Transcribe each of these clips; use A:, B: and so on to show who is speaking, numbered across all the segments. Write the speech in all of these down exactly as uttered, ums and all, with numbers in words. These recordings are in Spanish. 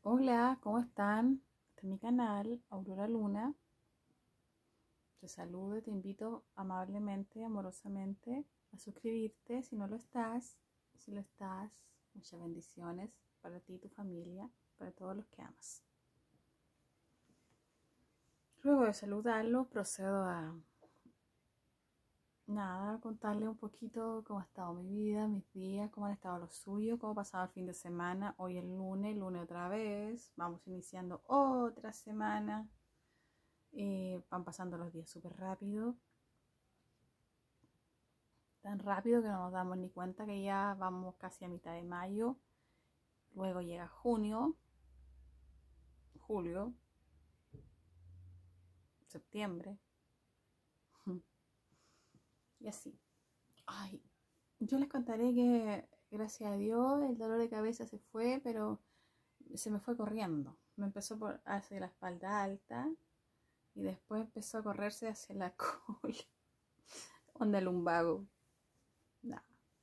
A: Hola, ¿cómo están? Este es mi canal, Aurora Luna. Te saludo y te invito amablemente, amorosamente a suscribirte si no lo estás. Si lo estás, muchas bendiciones para ti y tu familia, para todos los que amas. Luego de saludarlos, procedo a nada, contarles un poquito cómo ha estado mi vida, mis días, cómo han estado los suyos, cómo ha pasado el fin de semana. Hoy es lunes, lunes otra vez. Vamos iniciando otra semana. Eh, van pasando los días súper rápido, tan rápido que no nos damos ni cuenta que ya vamos casi a mitad de mayo. Luego llega junio, julio, septiembre y así. Ay, yo les contaré que gracias a Dios el dolor de cabeza se fue, pero se me fue corriendo. Me empezó por hacia la espalda alta y después empezó a correrse hacia la cola, onda el lumbago. Nada.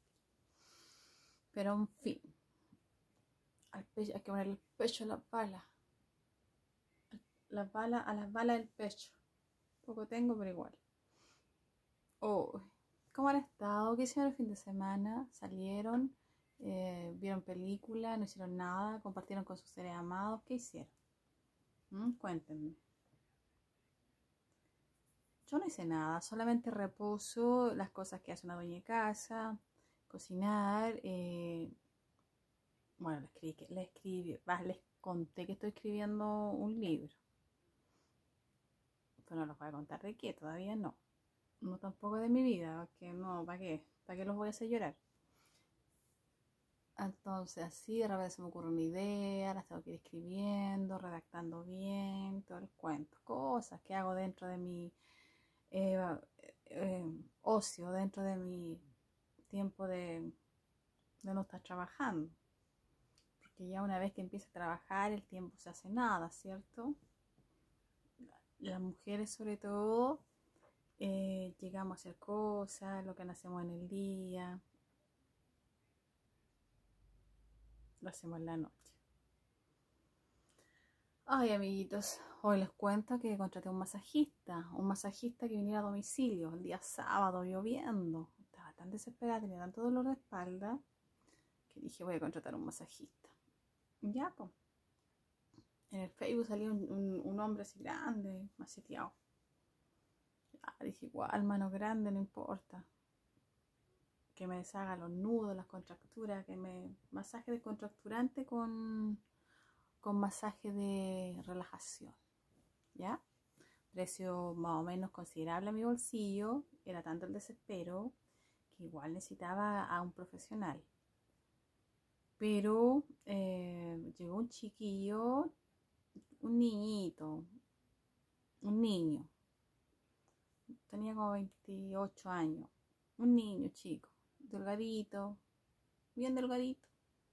A: Pero en fin, al pecho, hay que poner el pecho a la bala. Las balas, a las balas del pecho. Poco tengo, pero igual. Oh, ¿cómo han estado? ¿Qué hicieron el fin de semana? ¿Salieron? Eh, ¿Vieron película? ¿No hicieron nada? ¿Compartieron con sus seres amados? ¿Qué hicieron? ¿Mm? Cuéntenme. Yo no hice nada, solamente reposo, las cosas que hace una dueña de casa, cocinar. Eh, bueno, le escribí, le escribí, bah, les conté que estoy escribiendo un libro. Pero no los voy a contar de qué, todavía no. No tampoco de mi vida, que no, ¿para qué? ¿Para qué los voy a hacer llorar? Entonces así de repente se me ocurre una idea, las tengo que ir escribiendo, redactando bien, todo el cuento, cosas que hago dentro de mi eh, eh, ocio, dentro de mi tiempo de, de no estar trabajando. Porque ya una vez que empieza a trabajar el tiempo se hace nada, ¿cierto? Las mujeres sobre todo eh, llegamos a hacer cosas, lo que hacemos en el día, lo hacemos en la noche. Ay, amiguitos, hoy les cuento que contraté un masajista, un masajista que viniera a domicilio el día sábado lloviendo. Estaba tan desesperada, tenía tanto dolor de espalda que dije voy a contratar un masajista. Ya, pues. En el Facebook salió un, un, un hombre así grande, maceteado. Ah, dije igual, mano grande, no importa. Que me deshaga los nudos, las contracturas, que me masaje descontracturante con, con masaje de relajación. ¿Ya? Precio más o menos considerable a mi bolsillo, era tanto el desespero que igual necesitaba a un profesional. Pero eh, llegó un chiquillo, un niñito, un niño, tenía como veintiocho años, un niño chico, delgadito, bien delgadito.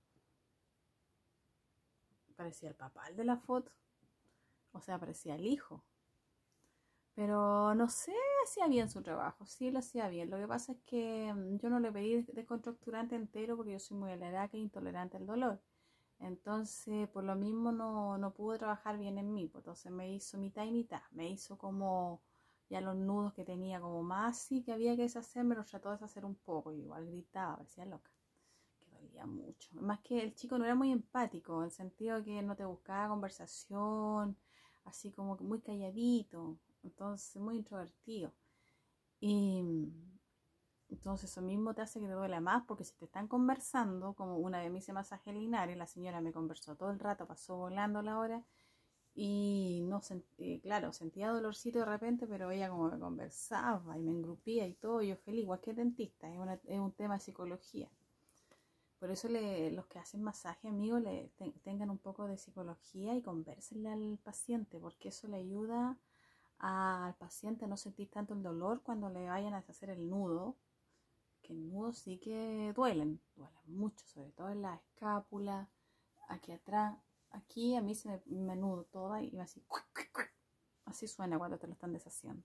A: Parecía el papá el de la foto, o sea, parecía el hijo. Pero no sé, hacía bien su trabajo, sí lo hacía bien. Lo que pasa es que mm, yo no le pedí descontracturante entero porque yo soy muy alérgica e intolerante al dolor. Entonces, por lo mismo no, no pude trabajar bien en mí. Pues, entonces me hizo mitad y mitad. Me hizo como ya los nudos que tenía como más así que había que deshacer, me los trató de deshacer un poco. Y igual gritaba, parecía loca. Que dolía mucho. Más que el chico no era muy empático, en el sentido de que no te buscaba conversación, así como que muy calladito. Entonces, muy introvertido. Y entonces eso mismo te hace que te duele más porque si te están conversando, como una vez me hice masaje linares, la señora me conversó todo el rato, pasó volando la hora y no sentí, claro, sentía dolorcito de repente, pero ella como me conversaba y me engrupía y todo, yo feliz, igual que el dentista, es, una, es un tema de psicología. Por eso le, los que hacen masaje, amigos, le, te, tengan un poco de psicología y conversenle al paciente, porque eso le ayuda a, al paciente a no sentir tanto el dolor cuando le vayan a deshacer el nudo, que el nudo sí que duelen, duelen mucho, sobre todo en la escápula, aquí atrás, aquí a mí se me, me nudo toda y así, así suena cuando te lo están deshaciendo.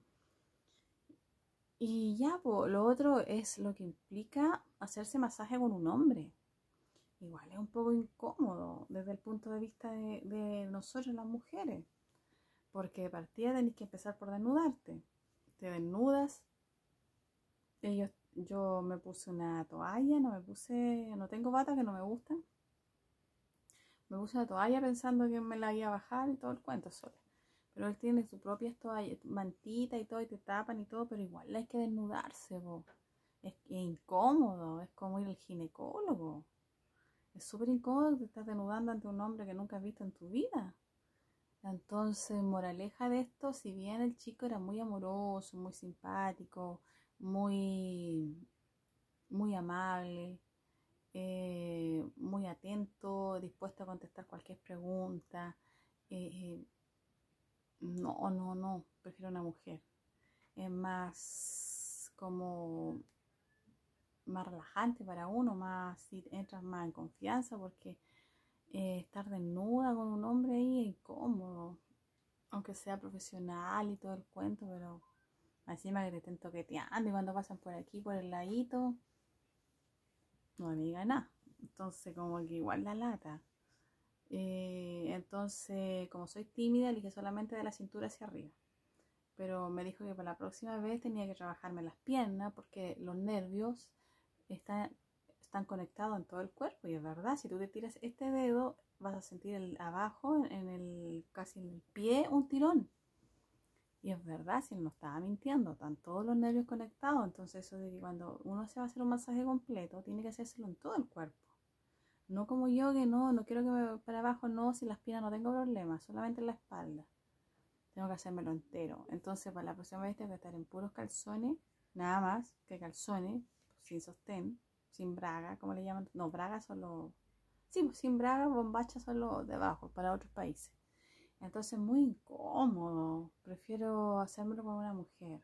A: Y ya, po, lo otro es lo que implica hacerse masaje con un hombre. Igual es un poco incómodo. desde el punto de vista de, de nosotros las mujeres, porque de partida tenés que empezar por desnudarte. Te desnudas. Yo, yo me puse una toalla, no me puse, no tengo bata que no me gustan. Me puse una toalla pensando que me la iba a bajar y todo el cuento sola. Pero él tiene su propia toalla, mantita y todo, y te tapan y todo, pero igual hay que desnudarse, po. Es, es incómodo, es como ir al ginecólogo. Es súper incómodo, te estás desnudando ante un hombre que nunca has visto en tu vida. Entonces, moraleja de esto, si bien el chico era muy amoroso, muy simpático, muy, muy amable, eh, muy atento, dispuesto a contestar cualquier pregunta, eh, eh, no, no, no, prefiero una mujer. Es más como más relajante para uno, más si entras más en confianza, porque eh, estar desnuda con un hombre ahí es incómodo, aunque sea profesional y todo el cuento, pero encima que te estén toqueteando y cuando pasan por aquí, por el ladito, no me diga nada. Entonces como que igual la lata. Eh, entonces, como soy tímida, elige solamente de la cintura hacia arriba. Pero me dijo que para la próxima vez tenía que trabajarme las piernas porque los nervios están, están conectados en todo el cuerpo. Y es verdad, si tú te tiras este dedo, vas a sentir el, abajo, en el, casi en el pie, un tirón. Y es verdad, si él no estaba mintiendo, están todos los nervios conectados. Entonces eso de que cuando uno se va a hacer un masaje completo, tiene que hacérselo en todo el cuerpo. No como yo que no, no quiero que me para abajo, no, si las piernas no tengo problema, solamente en la espalda. Tengo que hacérmelo entero. Entonces para la próxima vez tengo que estar en puros calzones, nada más que calzones, sin sostén, sin braga, ¿cómo le llaman? No, bragas son los... Sí, sin braga, bombachas son los de abajo, para otros países. Entonces muy incómodo. Prefiero hacérmelo con una mujer.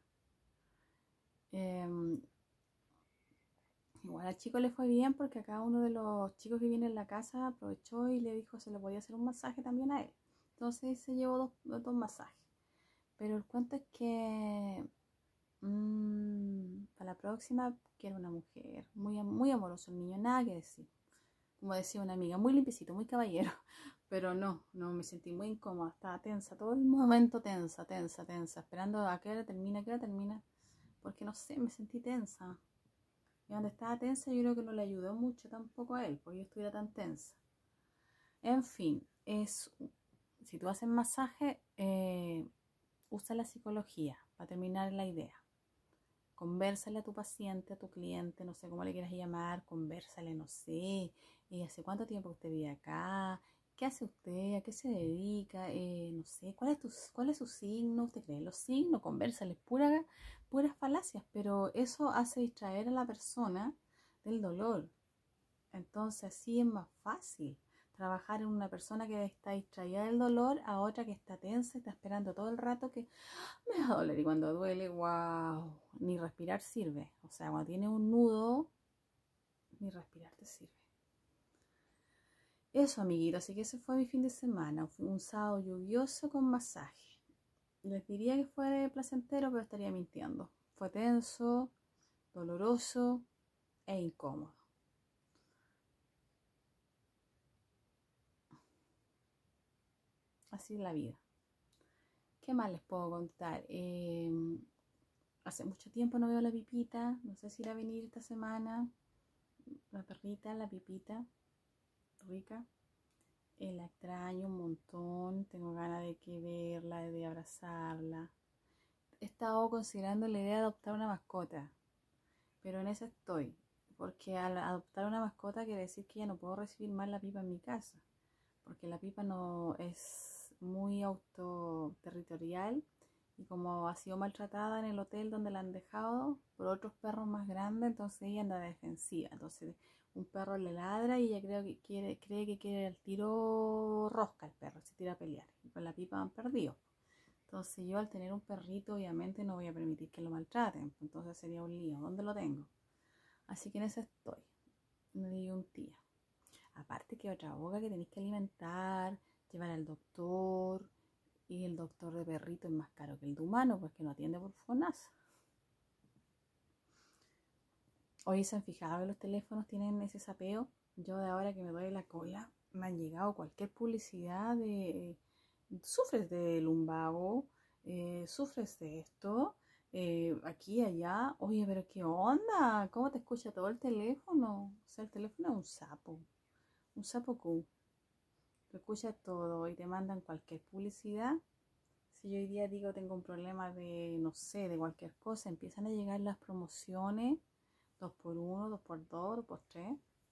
A: Eh, igual al chico le fue bien porque acá uno de los chicos que viene en la casa aprovechó y le dijo se le podía hacer un masaje también a él. Entonces se llevó dos, dos masajes. Pero el cuento es que mmm, para la próxima quiero una mujer. Muy, muy amoroso el niño, nada que decir. Como decía una amiga, muy limpiecito, muy caballero. Pero no, no, me sentí muy incómoda, estaba tensa, todo el momento tensa, tensa, tensa, esperando a qué hora termina, a qué hora termina, porque no sé, me sentí tensa. Y donde estaba tensa yo creo que no le ayudó mucho tampoco a él, porque yo estuviera tan tensa. En fin, es, si tú haces masaje, eh, usa la psicología para terminar la idea. Convérsale a tu paciente, a tu cliente, no sé cómo le quieras llamar, convérsale, no sé, eh, hace cuánto tiempo usted vive acá, qué hace usted, a qué se dedica, eh, no sé, cuál es, tu, cuál es su signo, usted cree en los signos, convérsale, pura, puras falacias, pero eso hace distraer a la persona del dolor. Entonces así es más fácil trabajar en una persona que está distraída del dolor a otra que está tensa y está esperando todo el rato que me va a doler. Y cuando duele, wow, ni respirar sirve. O sea, cuando tiene un nudo, ni respirar te sirve. Eso, amiguitos, así que ese fue mi fin de semana. Fue un sábado lluvioso con masaje. Les diría que fue placentero, pero estaría mintiendo. Fue tenso, doloroso e incómodo. Así es la vida. ¿Qué más les puedo contar? Eh, hace mucho tiempo no veo a la Pipita. No sé si irá a venir esta semana. La perrita, la Pipita. Rica. Eh, la extraño un montón. Tengo ganas de que verla, de abrazarla. He estado considerando la idea de adoptar una mascota. Pero en eso estoy. Porque al adoptar una mascota quiere decir que ya no puedo recibir más la Pipa en mi casa. Porque la Pipa no es muy autoterritorial y como ha sido maltratada en el hotel donde la han dejado por otros perros más grandes, entonces ella anda defensiva. Entonces un perro le ladra y ella cree que quiere, cree que quiere el tiro rosca el perro, se tira a pelear. Y con la Pipa han perdido. Entonces yo al tener un perrito obviamente no voy a permitir que lo maltraten. Entonces sería un lío. ¿Dónde lo tengo? Así que en eso estoy. Me di un tía. Aparte que otra boca que tenéis que alimentar, llevar al doctor, y el doctor de perrito es más caro que el de humano porque no atiende por FONASA. Hoy se han fijado que los teléfonos tienen ese sapeo. Yo de ahora que me duele la cola, me han llegado cualquier publicidad de, sufres de lumbago, eh, sufres de esto, eh, aquí y allá, oye, pero qué onda, ¿cómo te escucha todo el teléfono? O sea, el teléfono es un sapo, un sapo Q, te escucha todo y te mandan cualquier publicidad. Si yo hoy día digo tengo un problema de, no sé, de cualquier cosa, empiezan a llegar las promociones, dos por uno, dos por dos, dos por tres.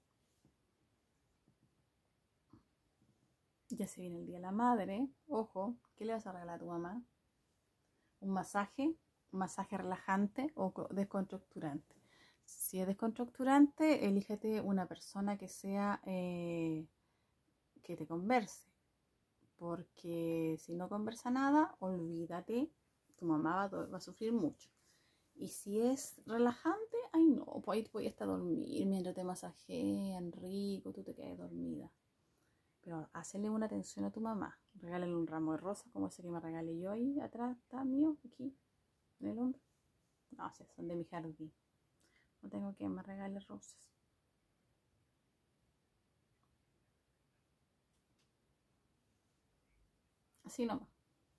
A: Ya se viene el Día de la Madre, ojo, ¿qué le vas a regalar a tu mamá? Un masaje, un masaje relajante o descontracturante. Si es descontracturante, elígete una persona que sea, eh, que te converse, porque si no conversa nada, olvídate, tu mamá va, va a sufrir mucho. Y si es relajante, ay no, pues ahí voy hasta dormir mientras te masajean rico, tú te quedas dormida. Pero hazle una atención a tu mamá, regálale un ramo de rosas como ese que me regalé yo ahí atrás, está mío, aquí, en el hombro. No, sé, son de mi jardín. No tengo quien me regale rosas. Así nomás.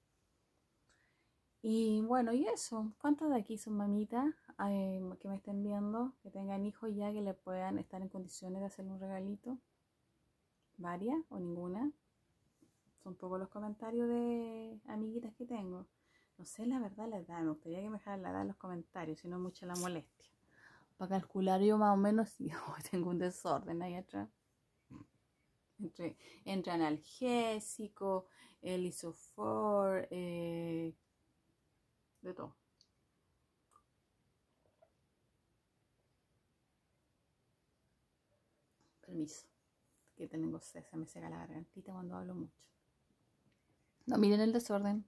A: Y bueno, y eso. ¿Cuántas de aquí son mamitas eh, que me estén viendo, que tengan hijos ya, que le puedan estar en condiciones de hacerle un regalito? ¿Varias o ninguna? Son pocos los comentarios de amiguitas que tengo. No sé la verdad la edad. Me gustaría que me dejaran la edad en los comentarios, si no es mucha la molestia. Para calcular yo más o menos si oh, tengo un desorden ahí atrás. Entre, entre analgésico, el isofor, eh, de todo. Permiso, que tengo sed, se me seca la gargantita cuando hablo mucho. No miren el desorden.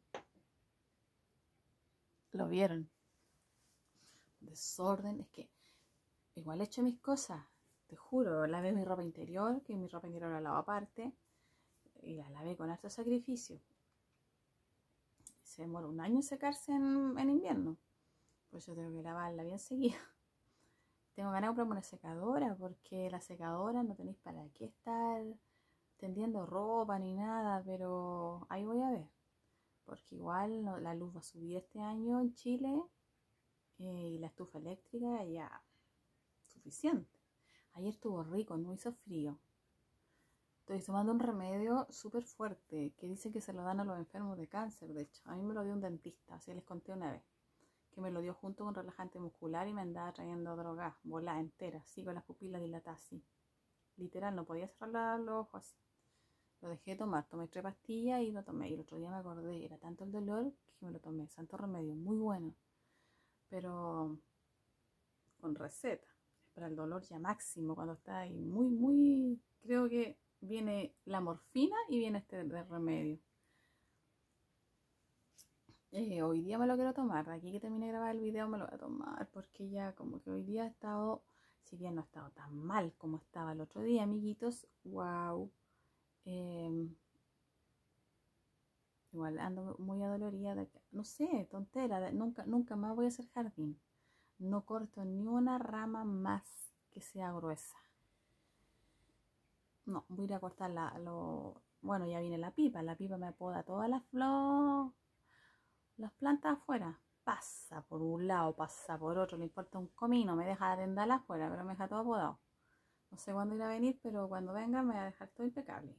A: Lo vieron. Desorden, es que igual he hecho mis cosas. Te juro, lavé mi ropa interior, que mi ropa interior la lavo aparte. Y la lavé con harto sacrificio. Se demora un año en secarse en, en invierno. Pues yo tengo que lavarla bien seguida. Tengo ganas de comprarme una secadora, porque la secadora no tenéis para qué estar tendiendo ropa ni nada, pero ahí voy a ver. Porque igual no, la luz va a subir este año en Chile eh, y la estufa eléctrica ya suficiente. Ayer estuvo rico, no hizo frío. Estoy tomando un remedio súper fuerte que dicen que se lo dan a los enfermos de cáncer, de hecho. A mí me lo dio un dentista, así les conté una vez. Que me lo dio junto con relajante muscular y me andaba trayendo drogas, volada entera, así con las pupilas dilatadas así. Literal, no podía cerrar los ojos así. Lo dejé de tomar, tomé tres pastillas y lo tomé. Y el otro día me acordé, era tanto el dolor que me lo tomé. Santo remedio, muy bueno. Pero con receta. Es para el dolor ya máximo, cuando está ahí muy, muy... Creo que viene la morfina y viene este de remedio. Eh, hoy día me lo quiero tomar. De aquí que termine de grabar el video me lo voy a tomar. Porque ya como que hoy día he estado... Si bien no he estado tan mal como estaba el otro día, amiguitos. Wow. Eh, igual ando muy adolorida. De, no sé, tontera. De, nunca, nunca más voy a hacer jardín. No corto ni una rama más que sea gruesa. No, voy a ir a cortar la, lo, bueno, ya viene la pipa. La pipa me poda todas las flores, las plantas afuera. Pasa por un lado, pasa por otro, le importa un comino, me deja arendarla afuera, pero me deja todo podado. No sé cuándo irá a venir, pero cuando venga me va a dejar todo impecable.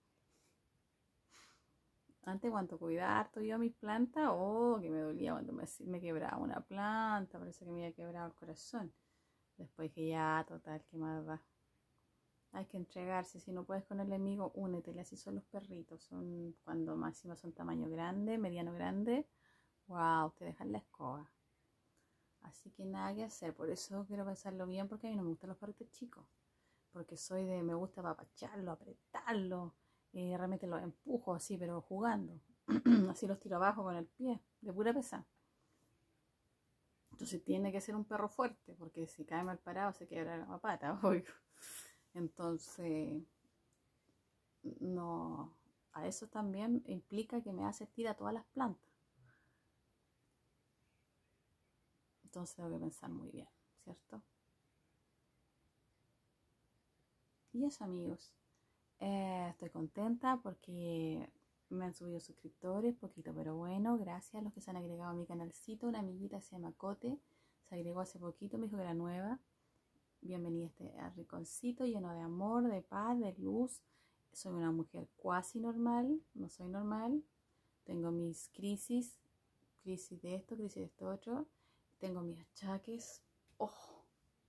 A: Antes cuando cuidaba harto yo mis plantas, oh, que me dolía cuando me, me quebraba una planta, parece que me había quebrado el corazón. Después que ya, total, que más da. Hay que entregarse, si no puedes con el enemigo, únetele, así son los perritos, son cuando máximo son tamaño grande, mediano grande, wow, te dejan la escoba. Así que nada que hacer, por eso quiero pensarlo bien, porque a mí no me gustan los perritos chicos, porque soy de, me gusta apapacharlo, apretarlo, eh, realmente los empujo así, pero jugando, así los tiro abajo con el pie, de pura pesa. Entonces tiene que ser un perro fuerte, porque si cae mal parado se quebra la pata, oigo. Entonces, no, a eso también implica que me hace tira todas las plantas. Entonces tengo que pensar muy bien, ¿cierto? Y eso, amigos, Eh, estoy contenta porque me han subido suscriptores, poquito pero bueno, gracias a los que se han agregado a mi canalcito. Una amiguita se llama Cote, se agregó hace poquito, me dijo que era nueva. Bienvenida a este a rinconcito lleno de amor, de paz, de luz. Soy una mujer cuasi normal, no soy normal. Tengo mis crisis, crisis de esto, crisis de esto otro. Tengo mis achaques. Oh,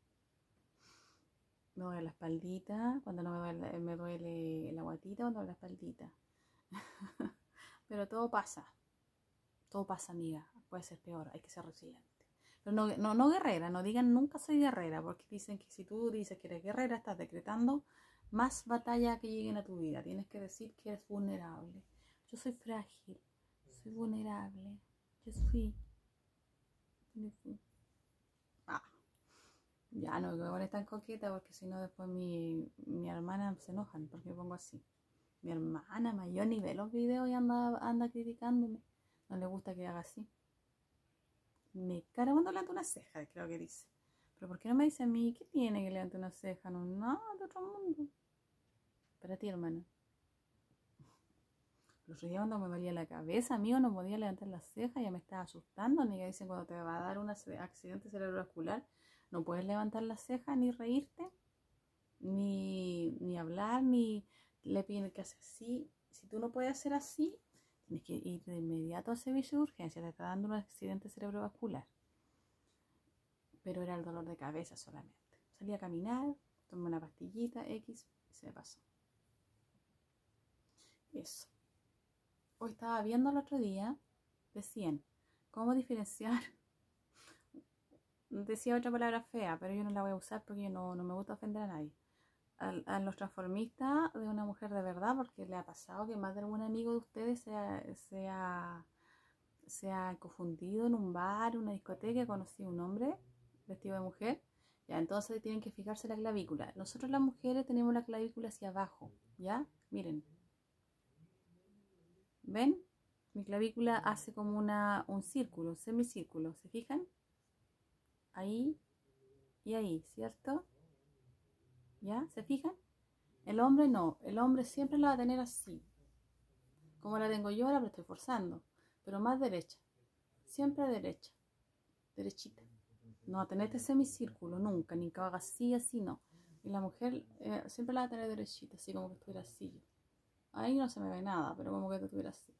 A: me duele la espaldita, cuando no me duele, me duele la guatita, cuando me duele la espaldita. Pero todo pasa, todo pasa, amiga. Puede ser peor, hay que ser resiliente. Pero no, no, no guerrera, no digan nunca soy guerrera, porque dicen que si tú dices que eres guerrera, estás decretando más batalla que lleguen a tu vida. Tienes que decir que eres vulnerable. Yo soy frágil, soy vulnerable, yo fui. Yo fui. Ah, ya no me pones tan coqueta porque si no después mi, mi hermana se enojan porque me pongo así. Mi hermana mayor ni ve los videos y anda, anda criticándome. No le gusta que haga así. Me cara cuando levanta una ceja, creo que dice. Pero ¿por qué no me dice a mí qué tiene que levante una ceja? No, no, de otro mundo. Para ti, hermana. Los otro día cuando me dolía la cabeza, amigo, no podía levantar la ceja, ya me estaba asustando. Ni que dicen cuando te va a dar un accidente cerebrovascular, no puedes levantar la ceja ni reírte, ni, ni hablar, ni le piden que hace así. Si tú no puedes hacer así, tienes que ir de inmediato al servicio de urgencia, te está dando un accidente cerebrovascular. Pero era el dolor de cabeza solamente. Salí a caminar, tomé una pastillita X y se me pasó. Eso. Hoy estaba viendo el otro día, decían, ¿cómo diferenciar? Decía otra palabra fea, pero yo no la voy a usar porque yo no, no me gusta ofender a nadie. A, a los transformistas de una mujer de verdad, porque le ha pasado que más de algún amigo de ustedes se ha, se ha, se ha confundido en un bar, una discoteca, y conocí a un hombre vestido de mujer. Ya, entonces tienen que fijarse la clavícula. Nosotros las mujeres tenemos la clavícula hacia abajo, ¿ya? Miren. ¿Ven? Mi clavícula hace como una, un círculo, un semicírculo, ¿se fijan? Ahí y ahí, ¿cierto? ¿Ya? ¿Se fijan? El hombre no, el hombre siempre la va a tener así. Como la tengo yo ahora, pero estoy forzando. Pero más derecha. Siempre derecha. Derechita. No va a tener este semicírculo nunca, ni que haga así, así, no. Y la mujer eh, siempre la va a tener derechita, así como que estuviera así. Ahí no se me ve nada, pero como que estuviera así.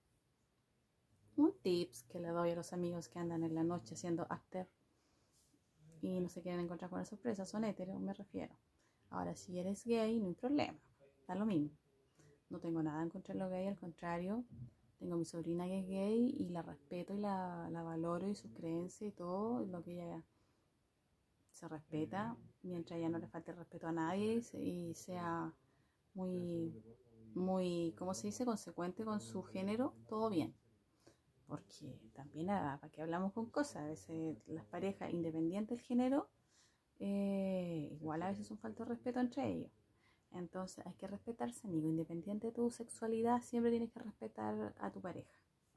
A: Un tips que le doy a los amigos que andan en la noche haciendo after y no se quieren encontrar con la sorpresa, son heteros, me refiero. Ahora, si eres gay, no hay problema, da lo mismo. No tengo nada en contra de los gays, al contrario, tengo mi sobrina que es gay y la respeto y la, la valoro y sus creencias y todo, lo que ella se respeta, mientras ella no le falte el respeto a nadie y sea muy, muy, ¿cómo se dice?, consecuente con su género, todo bien. Porque también, ah, para que hablamos con cosas, a veces las parejas independientes del género, eh, igual a veces es un falta de respeto entre ellos. Entonces hay que respetarse, amigo, independiente de tu sexualidad, siempre tienes que respetar a tu pareja.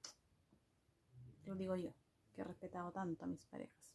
A: Lo digo yo, que he respetado tanto a mis parejas.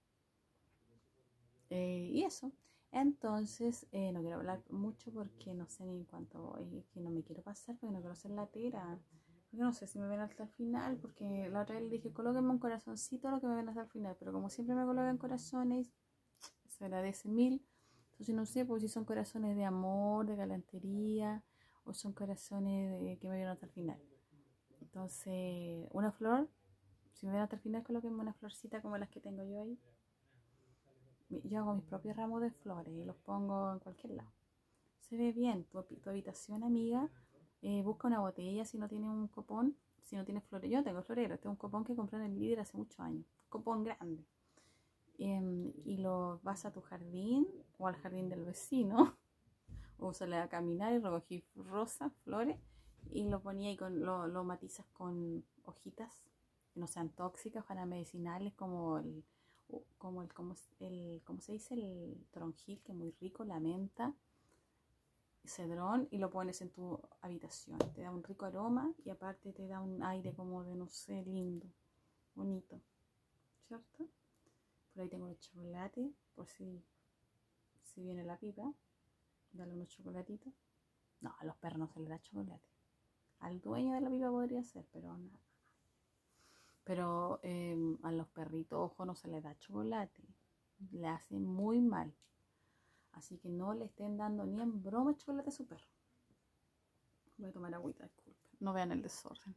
A: Eh, y eso, entonces eh, no quiero hablar mucho porque no sé ni en cuánto voy, que no me quiero pasar porque no quiero ser latera. Yo no sé si me ven hasta el final, porque la otra vez le dije, colóquenme un corazoncito a lo que me ven hasta el final, pero como siempre me colocan corazones, se agradece mil. Entonces no sé, pues si son corazones de amor, de galantería, o son corazones de, que me vieron hasta el final. Entonces, una flor, si me ven hasta el final, colóquenme una florcita como las que tengo yo ahí. Yo hago mis propios ramos de flores y los pongo en cualquier lado. Se ve bien tu, tu habitación, amiga. Eh, busca una botella si no tiene un copón, si no tiene florero. Yo no tengo florero, este es un copón que compré en el líder hace muchos años, un copón grande. Eh, y lo vas a tu jardín o al jardín del vecino, o sale a caminar y recogí rosas, flores, y lo ponía y con, lo, lo matizas con hojitas que no sean tóxicas, para medicinales como el, como el, como el, ¿cómo se dice? El toronjil, que es muy rico, la menta, cedrón, y lo pones en tu habitación. Te da un rico aroma y aparte te da un aire como de, no sé, lindo, bonito, ¿cierto? Por ahí tengo el chocolate, por si, si viene la pipa, dale unos chocolatitos. No, a los perros no se les da chocolate. Al dueño de la pipa podría ser, pero no. Pero eh, a los perritos, ojo, no se les da chocolate. Le hacen muy mal. Así que no le estén dando ni en broma chocolate a su perro. Voy a tomar agüita, disculpen. No vean el desorden.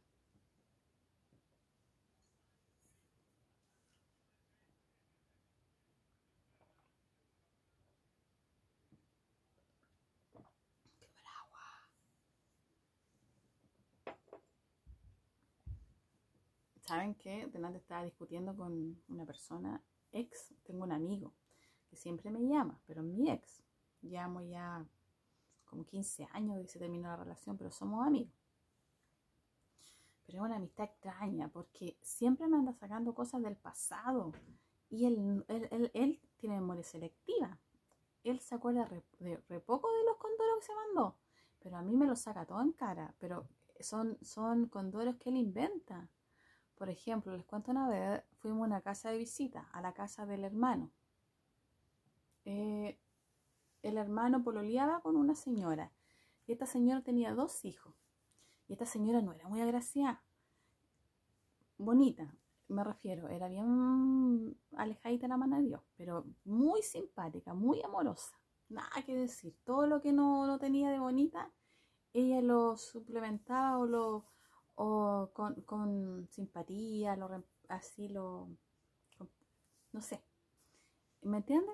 A: ¿Saben qué? Delante estaba discutiendo con una persona ex. Tengo un amigo que siempre me llama, pero mi ex. Llamo ya como quince años y se terminó la relación, pero somos amigos. Pero es una amistad extraña porque siempre me anda sacando cosas del pasado y él, él, él, él tiene memoria selectiva. Él se acuerda re, de re poco de los condoros que se mandó, pero a mí me lo saca todo en cara. Pero son, son condoros que él inventa. Por ejemplo, les cuento una vez, fuimos a una casa de visita, a la casa del hermano. Eh, el hermano pololeaba con una señora y esta señora tenía dos hijos. Y esta señora no era muy agraciada, bonita, me refiero, era bien alejadita de la mano de Dios, pero muy simpática, muy amorosa. Nada que decir, todo lo que no, no tenía de bonita, ella lo suplementaba o lo o con, con simpatía, lo, así lo, con, no sé, ¿me entienden?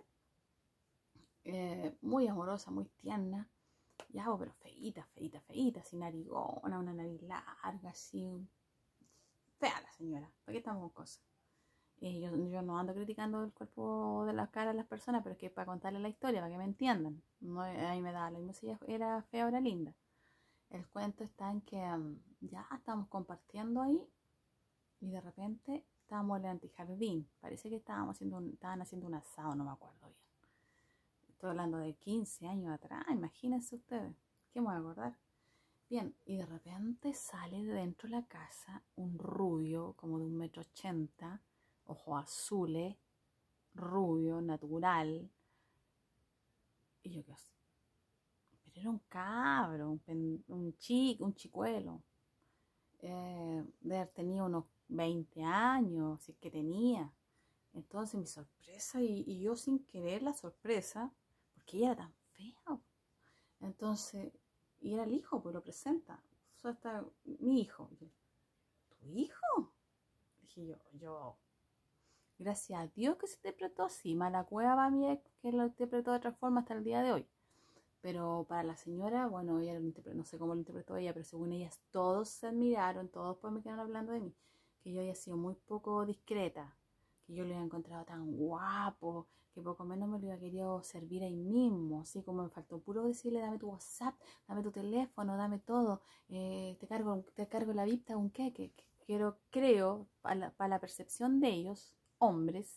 A: Eh, muy amorosa, muy tierna, ya, pero feíta, feíta, feíta, sin narigona, una nariz larga, así, fea la señora, ¿para qué estamos con cosas? Eh, yo, yo no ando criticando el cuerpo de la cara de las personas, pero es que para contarles la historia, para que me entiendan, no, a mí me da lo mismo si ella era fea o era linda. El cuento está en que um, ya estábamos compartiendo ahí y de repente estábamos en el antijardín. Parece que estábamos haciendo un, estaban haciendo un asado, no me acuerdo bien. Estoy hablando de quince años atrás, imagínense ustedes. ¿Qué me voy a acordar? Bien, y de repente sale de dentro de la casa un rubio como de un metro ochenta, ojos azules, rubio, natural. Y yo qué sé. Pero era un cabro, un, pen, un chico, un chicuelo. Eh, de haber tenido unos veinte años, si es que tenía. Entonces mi sorpresa, y, y yo sin querer la sorpresa, porque ella era tan fea. Entonces, y era el hijo, pues lo presenta. O sea, está mi hijo. Yo, ¿tu hijo? Dije yo, yo, gracias a Dios que se interpretó así. Mala cueva para mí que lo interpretó de otra forma hasta el día de hoy. Pero para la señora, bueno, ella lo interpretó, no sé cómo lo interpretó ella, pero según ellas todos se admiraron, todos pues me quedaron hablando de mí, que yo había sido muy poco discreta, que yo lo había encontrado tan guapo, que poco menos me lo había querido servir ahí mismo, así como me faltó puro decirle, dame tu WhatsApp, dame tu teléfono, dame todo, eh, te cargo, te cargo la vista, un qué, que, que quiero, creo, para la, para la percepción de ellos, hombres,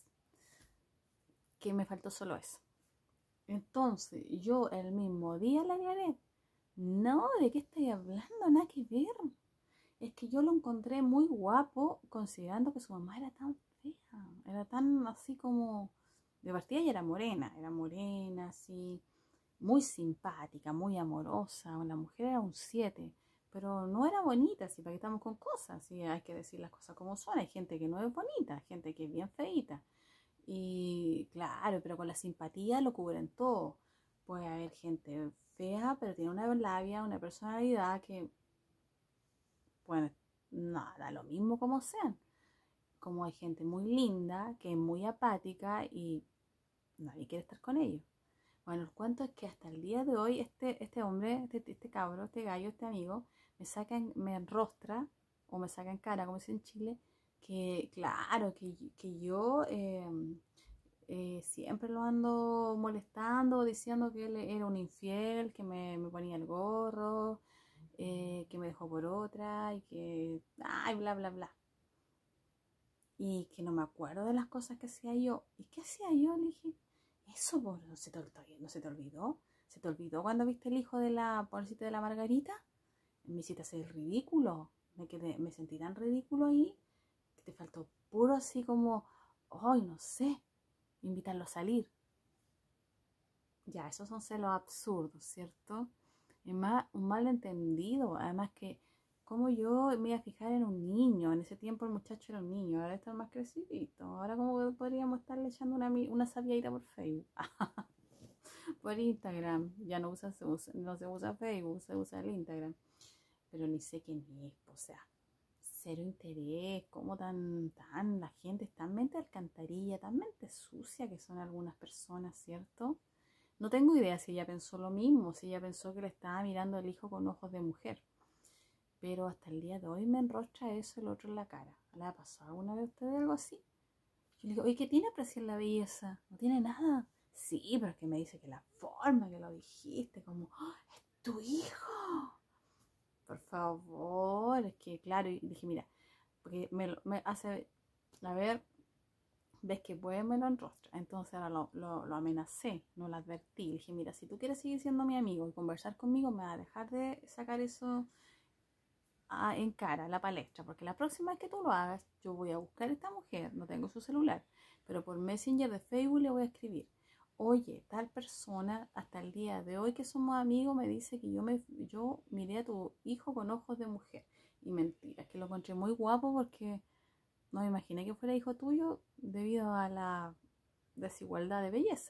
A: que me faltó solo eso. Entonces, yo el mismo día le haré. No, ¿de qué estoy hablando? Nada que ver. Es que yo lo encontré muy guapo, considerando que su mamá era tan fea. Era tan así como. De partida ella era morena, era morena, así. Muy simpática, muy amorosa. La mujer era un siete. Pero no era bonita, así, para que estamos con cosas. Así, hay que decir las cosas como son. Hay gente que no es bonita, gente que es bien feíta. Y claro, pero con la simpatía lo cubren todo. Puede haber gente fea, pero tiene una labia, una personalidad que, bueno, nada, lo mismo como sean. Como hay gente muy linda, que es muy apática y nadie quiere estar con ellos. Bueno, el cuento es que hasta el día de hoy este, este hombre, este, este cabro, este gallo, este amigo, me saca, en, me enrostra o me saca en cara, como dicen en Chile, que claro, que, que yo eh, eh, siempre lo ando molestando, diciendo que él era un infiel, que me, me ponía el gorro, eh, que me dejó por otra y que, ay, bla, bla, bla. Y que no me acuerdo de las cosas que hacía yo. ¿Y qué hacía yo? Le dije, eso, por, ¿no, se te, ¿no se te olvidó? ¿Se te olvidó cuando viste el hijo de la pobrecita de la Margarita? Me hiciste hacer el ridículo. Me, quedé, me sentí tan ridículo ahí que te faltó puro así como, ay, no sé, invitarlo a salir. Ya, esos son celos absurdos, ¿cierto? Es más, un malentendido. Además que, como yo me iba a fijar en un niño, en ese tiempo el muchacho era un niño, ahora está más crecidito. Ahora como podríamos estarle echando una, una sabiadita por Facebook, por Instagram. Ya no, usa, se usa, no se usa Facebook, se usa el Instagram. Pero ni sé quién es, o sea, cero interés, como tan, tan, la gente es tan mente alcantarilla, tan mente sucia que son algunas personas, ¿cierto? No tengo idea si ella pensó lo mismo, si ella pensó que le estaba mirando al hijo con ojos de mujer. Pero hasta el día de hoy me enrostra eso el otro en la cara. ¿Le ha pasado alguna vez a usted algo así? Yo le digo, oye, ¿qué tiene apreciar la belleza? No tiene nada. Sí, pero es que me dice que la forma que lo dijiste, como, ¡oh, es tu hijo! Por favor, es que claro, y dije, mira, porque me, me hace, a ver, ves que puede, me lo enrostra. Entonces ahora lo, lo, lo amenacé, no lo advertí. Le dije, mira, si tú quieres seguir siendo mi amigo y conversar conmigo, me vas a dejar de sacar eso a, en cara, a la palestra, porque la próxima vez que tú lo hagas, yo voy a buscar a esta mujer, no tengo su celular, pero por Messenger de Facebook le voy a escribir. Oye, tal persona, hasta el día de hoy que somos amigos, me dice que yo, me, yo miré a tu hijo con ojos de mujer. Y mentira, es que lo encontré muy guapo porque no me imaginé que fuera hijo tuyo debido a la desigualdad de belleza.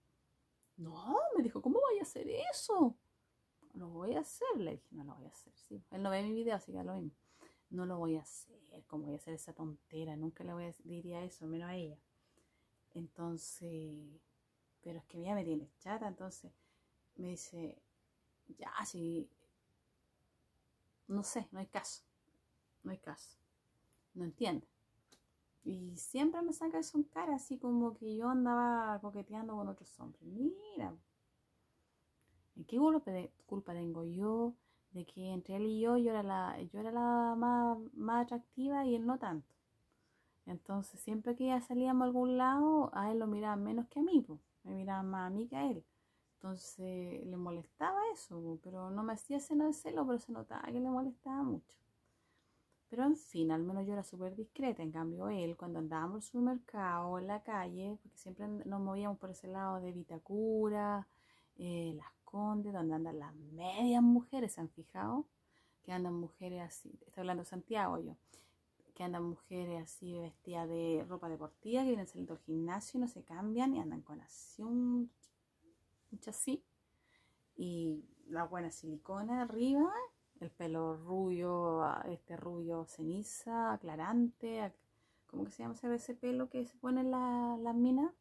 A: No, me dijo, ¿cómo voy a hacer eso? Lo voy a hacer, le dije, no lo voy a hacer, sí. Él no ve mi video, así que es lo mismo. No lo voy a hacer, ¿cómo voy a hacer esa tontera? Nunca le voy a, diría eso, menos a ella. Entonces, pero es que ella me tiene chata, entonces me dice, ya, sí, no sé, no hay caso, no hay caso, no entiende. Y siempre me saca eso en cara, así como que yo andaba coqueteando con otros hombres. Mira, ¿en qué culpa tengo yo de que entre él y yo yo era la, yo era la más, más atractiva y él no tanto? Entonces siempre que ya salíamos a algún lado, a él lo miraban menos que a mí, pues. Me miraban más a mí que a él. Entonces le molestaba eso, po, pero no me hacía seno de celo, pero se notaba que le molestaba mucho. Pero en fin, al menos yo era súper discreta. En cambio él, cuando andábamos en el supermercado o en la calle, porque siempre nos movíamos por ese lado de Vitacura, eh, Las Condes, donde andan las medias mujeres, ¿se han fijado? Que andan mujeres así, estoy hablando de Santiago yo, que andan mujeres así vestidas de ropa deportiva, que vienen saliendo del gimnasio y no se cambian y andan con así un, un así, y la buena silicona arriba, el pelo rubio, este rubio ceniza, aclarante, ¿cómo que se llama ese pelo que se ponen las la minas?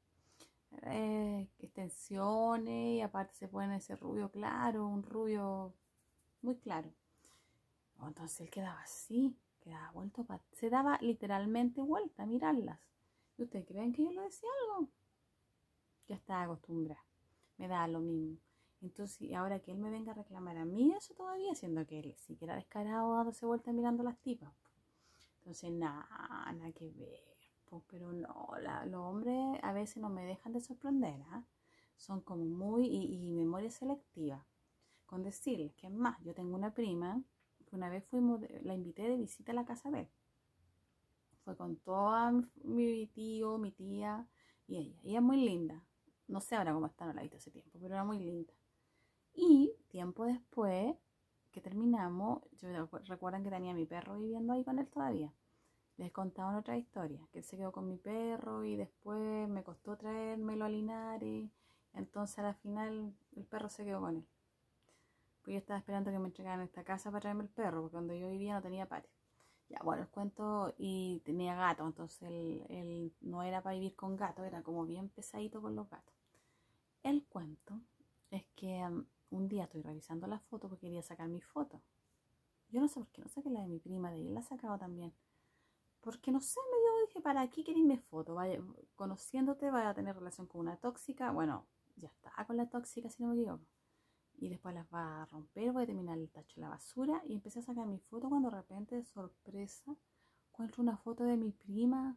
A: Eh, extensiones, y aparte se pone ese rubio claro, un rubio muy claro. Entonces él quedaba así, quedaba vuelto, pa se daba literalmente vuelta a mirarlas. ¿Y ustedes creen que yo le decía algo? Ya estaba acostumbrada, me da lo mismo. Entonces, ahora que él me venga a reclamar a mí eso todavía, siendo que él sí que era descarado dándose vuelta mirando a las tipas. Entonces, nada, nada que ver. Pues, pero no, la, los hombres a veces no me dejan de sorprender, ¿eh? Son como muy, y, y memoria selectiva. Con decirles que es más, yo tengo una prima que una vez fuimos, de, la invité de visita a la casa de él. Fue con toda mi tío, mi tía y ella. Ella es muy linda. No sé ahora cómo está, no la he visto hace tiempo, pero era muy linda. Y tiempo después que terminamos, yo recuerdan que tenía a mi perro viviendo ahí con él todavía. Les contaban otra historia, que él se quedó con mi perro y después me costó traérmelo a Linares. Entonces a la final el perro se quedó con él. Pues yo estaba esperando que me entregaran esta casa para traerme el perro, porque donde yo vivía no tenía patio. Ya, bueno, el cuento, y tenía gato, entonces él, él no era para vivir con gato, era como bien pesadito con los gatos. El cuento es que um, un día estoy revisando la foto porque quería sacar mi foto. Yo no sé por qué no saqué la de mi prima, de ella la he sacado también. Porque no sé, me dio, dije, ¿para qué queréis mi foto? Vaya, conociéndote, vaya a tener relación con una tóxica. Bueno, ya está con la tóxica, si no me equivoco. Y después las va a romper, voy a terminar el tacho de la basura. Y empecé a sacar mi foto cuando de repente, de sorpresa, encuentro una foto de mi prima.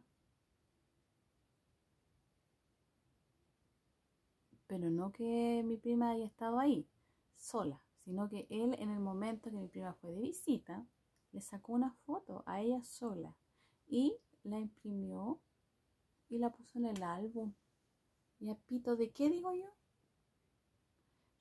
A: Pero no que mi prima haya estado ahí sola, sino que él, en el momento que mi prima fue de visita, le sacó una foto a ella sola y la imprimió y la puso en el álbum. ¿Y a pito de qué digo yo?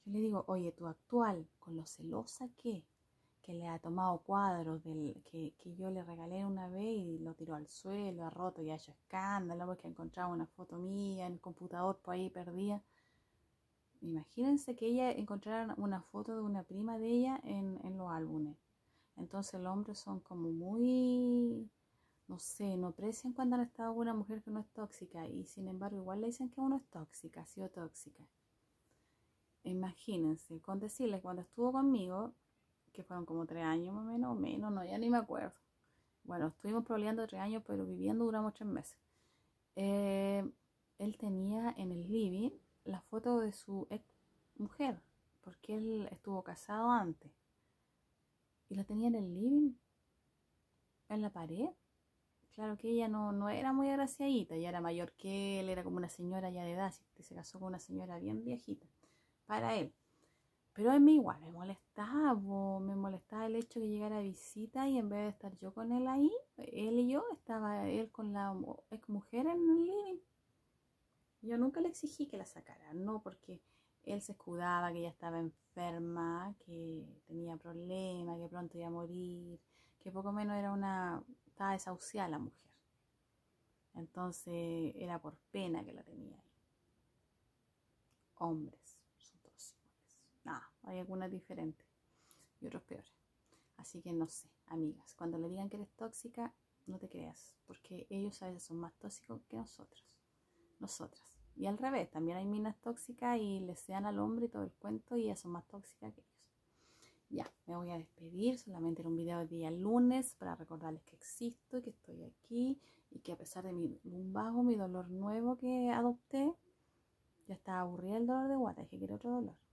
A: Yo le digo, oye, tu actual, con lo celosa que, que le ha tomado cuadros del que, que yo le regalé una vez y lo tiró al suelo, ha roto y ha hecho escándalo porque ha encontrado una foto mía en el computador por ahí perdida. Imagínense que ella encontrara una foto de una prima de ella en, en los álbumes. Entonces los hombres son como muy, no sé, no aprecian cuando han estado con una mujer que no es tóxica y sin embargo igual le dicen que uno es tóxica, ha sido tóxica. Imagínense, con decirles cuando estuvo conmigo, que fueron como tres años más o menos, menos, no, ya ni me acuerdo. Bueno, estuvimos proleando tres años, pero viviendo duramos tres meses. Eh, él tenía en el living la foto de su ex mujer, porque él estuvo casado antes. Y la tenía en el living, en la pared. Claro que ella no, no era muy agraciadita, ya era mayor que él, era como una señora ya de edad, se casó con una señora bien viejita, para él. Pero a mí igual me molestaba, me molestaba el hecho de que llegara a visita y en vez de estar yo con él ahí, él y yo, estaba él con la ex mujer en el living. Yo nunca le exigí que la sacara, no porque él se escudaba que ella estaba enferma, que tenía problemas, que pronto iba a morir, que poco menos era una, estaba desahuciada la mujer. Entonces era por pena que la tenía ahí. Hombres, son todos iguales. Nada, hay algunas diferentes y otros peores. Así que no sé, amigas, cuando le digan que eres tóxica, no te creas, porque ellos a veces son más tóxicos que nosotros, nosotras. Y al revés, también hay minas tóxicas y les sean al hombre y todo el cuento y ellas son más tóxicas que ellos. Ya, me voy a despedir, solamente era un video de día lunes para recordarles que existo y que estoy aquí y que a pesar de mi lumbago, mi dolor nuevo que adopté, ya estaba aburrida el dolor de guata, dije que quiero otro dolor.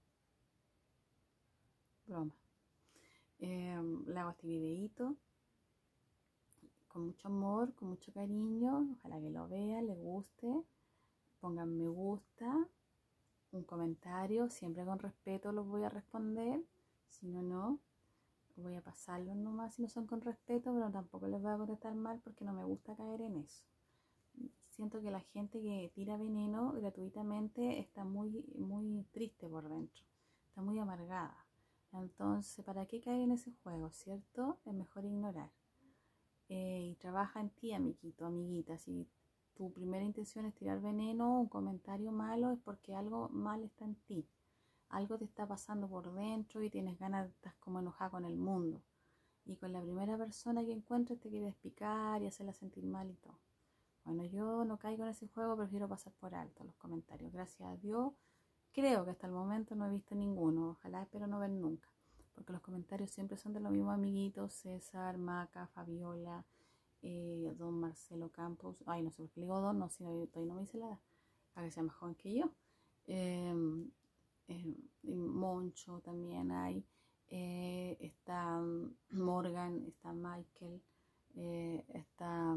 A: Broma. Eh, le hago este videito con mucho amor, con mucho cariño, ojalá que lo vean, les guste, pongan me gusta, un comentario, siempre con respeto los voy a responder, si no, no, voy a pasarlos nomás si no son con respeto, pero tampoco les voy a contestar mal porque no me gusta caer en eso. Siento que la gente que tira veneno gratuitamente está muy, muy triste por dentro, está muy amargada. Entonces, ¿para qué caer en ese juego, cierto? Es mejor ignorar. Eh, y trabaja en ti, amiguito, amiguita. Si tu primera intención es tirar veneno, un comentario malo, es porque algo mal está en ti. Algo te está pasando por dentro y tienes ganas, estás como enojada con el mundo. Y con la primera persona que encuentres te quieres picar y hacerla sentir mal y todo. Bueno, yo no caigo en ese juego, prefiero pasar por alto los comentarios. Gracias a Dios, creo que hasta el momento no he visto ninguno. Ojalá espero no ver nunca. Porque los comentarios siempre son de los mismos amiguitos, César, Maca, Fabiola, eh, don Marcelo Campos. Ay, no sé por qué le digo don, no, si no, todavía no me dice la edad. A que sea más joven que yo. Eh, eh, Moncho también hay. Eh, está Morgan, está Michael, eh, está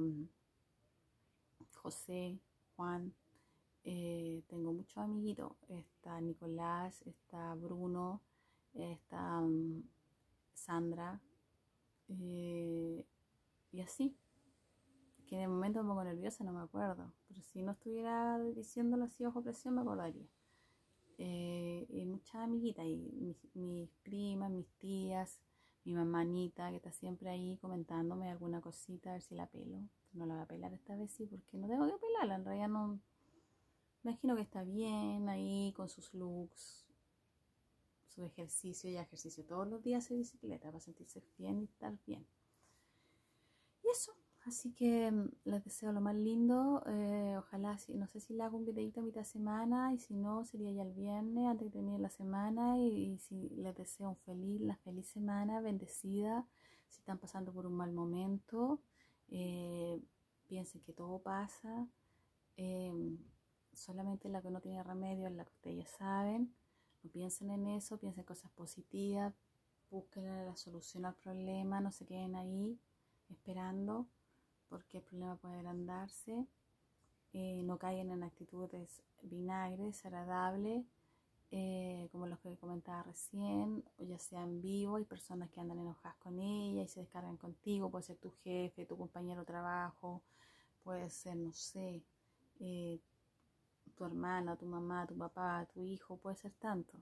A: José, Juan, eh, tengo muchos amiguitos, está Nicolás, está Bruno, está um, Sandra, eh, y así, que en el momento me pongo nerviosa, no me acuerdo, pero si no estuviera diciéndolo así bajo presión me acordaría. Eh, y muchas amiguitas, y mis, mis primas, mis tías, mi mamanita que está siempre ahí comentándome alguna cosita, a ver si la pelo. No la voy a pelar esta vez, sí, porque no tengo que pelarla, en realidad no. Me imagino que está bien ahí con sus looks, su ejercicio y ejercicio todos los días de bicicleta para sentirse bien y estar bien. Y eso, así que les deseo lo más lindo. Eh, ojalá, si, no sé si le hago un videito a mitad de semana y si no, sería ya el viernes antes de terminar la semana. Y, y si les deseo un feliz, la feliz semana, bendecida. Si están pasando por un mal momento, eh, piensen que todo pasa. Eh, solamente la que no tiene remedio es la que ustedes ya saben. No piensen en eso, piensen cosas positivas, busquen la solución al problema, no se queden ahí esperando porque el problema puede agrandarse. Eh, no caigan en actitudes vinagres, desagradables, eh, como los que comentaba recién, o ya sea en vivo, hay personas que andan enojadas con ella y se descargan contigo, puede ser tu jefe, tu compañero de trabajo, puede ser, no sé, eh, tu hermana, tu mamá, tu papá, tu hijo, puede ser tanto.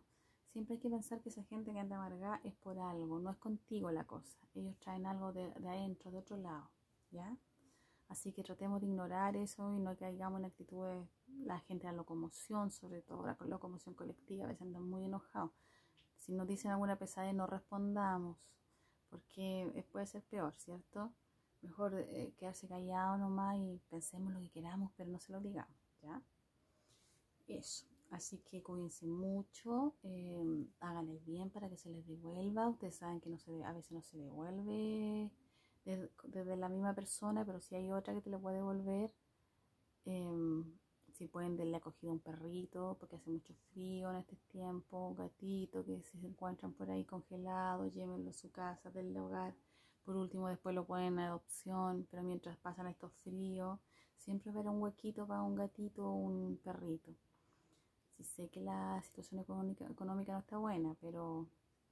A: Siempre hay que pensar que esa gente que anda amargada es por algo, no es contigo la cosa. Ellos traen algo de, de adentro, de otro lado, ¿ya? Así que tratemos de ignorar eso y no caigamos en actitudes, la gente de la locomoción, sobre todo la locomoción colectiva, a veces andan muy enojados. Si nos dicen alguna pesadez, no respondamos, porque puede ser peor, ¿cierto? Mejor eh, quedarse callado nomás y pensemos lo que queramos, pero no se lo digamos, ¿ya? Eso. Así que cuídense mucho, eh, hagan el bien para que se les devuelva. Ustedes saben que no se, a veces no se devuelve desde, desde la misma persona, pero si hay otra que te lo puede devolver, eh, si pueden darle acogida a un perrito, porque hace mucho frío en este tiempo, un gatito que si se encuentran por ahí congelado, llévenlo a su casa, denle hogar. Por último, después lo ponen a adopción, pero mientras pasan estos fríos, siempre habrá un huequito para un gatito o un perrito. Sí, sé que la situación económica, económica no está buena, pero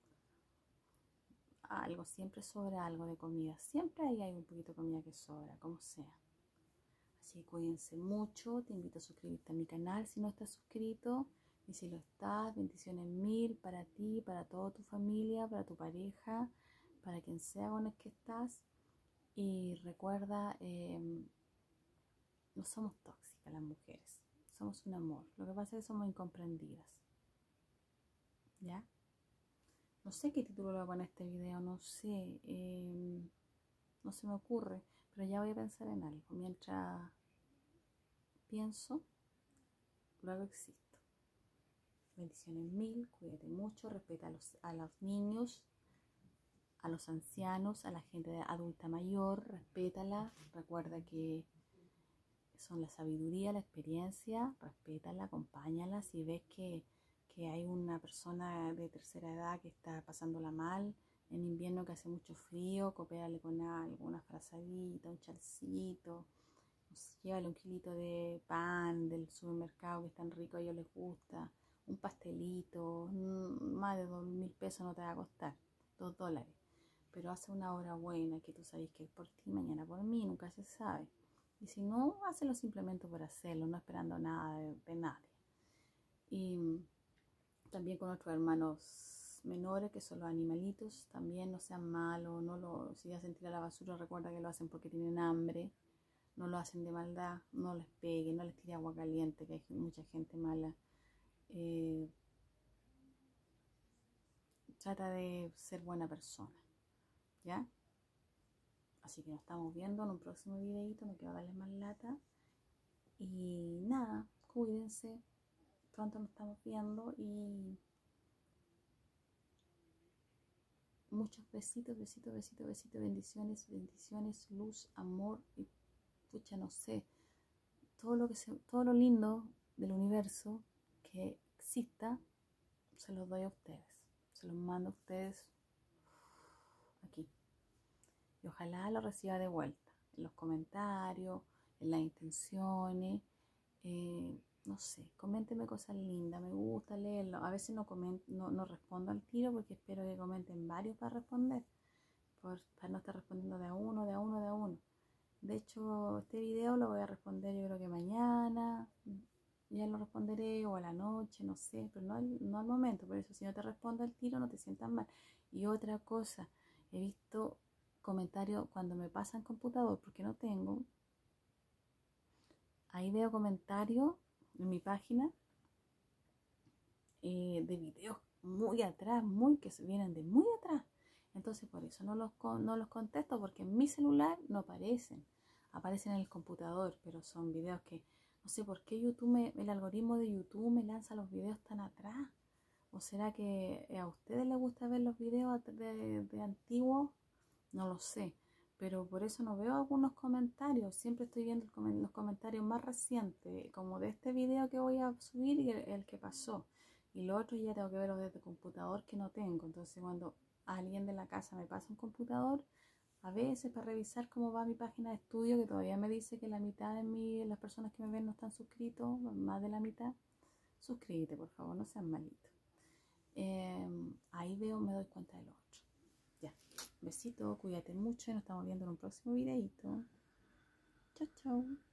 A: algo, siempre sobra algo de comida. Siempre ahí hay un poquito de comida que sobra, como sea. Así que cuídense mucho. Te invito a suscribirte a mi canal si no estás suscrito. Y si lo estás, bendiciones mil para ti, para toda tu familia, para tu pareja, para quien sea con el que estás. Y recuerda, eh, no somos tóxicas las mujeres. Somos un amor. Lo que pasa es que somos incomprendidas. ¿Ya? No sé qué título le voy a poner a este video, no sé, eh, no se me ocurre, pero ya voy a pensar en algo. Mientras pienso, luego existo. Bendiciones mil, cuídate mucho, respeta a los, a los niños, a los ancianos, a la gente adulta mayor, respétala, recuerda que son la sabiduría, la experiencia, respétala, acompáñala. Si ves que, que hay una persona de tercera edad que está pasándola mal, en invierno que hace mucho frío, coopérale con algo, una frazadita, un chalcito, no sé, llévale un kilito de pan del supermercado que es tan rico, a ellos les gusta, un pastelito, más de dos mil pesos no te va a costar, dos dólares, pero hace una obra buena que tú sabes que es por ti, mañana por mí, nunca se sabe. Y si no, hazlo simplemente por hacerlo, no esperando nada de, de nadie. Y también con nuestros hermanos menores, que son los animalitos, también no sean malos, no lo, si hacen tirar a la basura, recuerda que lo hacen porque tienen hambre, no lo hacen de maldad, no les peguen, no les tire agua caliente, que hay mucha gente mala. Eh, trata de ser buena persona, ¿ya? Así que nos estamos viendo en un próximo videito, no quiero darles más lata. Y nada, cuídense, pronto nos estamos viendo y muchos besitos, besitos, besitos, besitos, bendiciones, bendiciones, luz, amor y pucha, no sé, todo lo que se, todo lo lindo del universo que exista, se los doy a ustedes, se los mando a ustedes aquí. Y ojalá lo reciba de vuelta, en los comentarios, en las intenciones, eh, no sé, coméntenme cosas lindas, me gusta leerlo. A veces no, comento, no, no respondo al tiro porque espero que comenten varios para responder, por, para no estar respondiendo de a uno, de a uno, de a uno. De hecho, este video lo voy a responder yo creo que mañana, ya lo responderé o a la noche, no sé, pero no al, no al momento. Por eso, si no te respondo al tiro, no te sientas mal. Y otra cosa, he visto comentarios cuando me pasan computador, porque no tengo. Ahí veo comentarios en mi página eh, de videos muy atrás, muy que se vienen de muy atrás. Entonces por eso no los, no los contesto, porque en mi celular no aparecen. Aparecen en el computador, pero son videos que no sé por qué YouTube, me, el algoritmo de YouTube me lanza los videos tan atrás. ¿O será que a ustedes les gusta ver los videos de, de antiguos? No lo sé, pero por eso no veo algunos comentarios. Siempre estoy viendo el, los comentarios más recientes, como de este video que voy a subir y el, el que pasó. Y lo otro ya tengo que verlo desde el computador que no tengo. Entonces cuando alguien de la casa me pasa un computador, a veces para revisar cómo va mi página de estudio, que todavía me dice que la mitad de mi, las personas que me ven no están suscritos, más de la mitad, suscríbete por favor, no sean malitos. Eh, ahí veo, me doy cuenta de lo otro. Ya, besito, cuídate mucho y nos estamos viendo en un próximo videito. Chao, chao.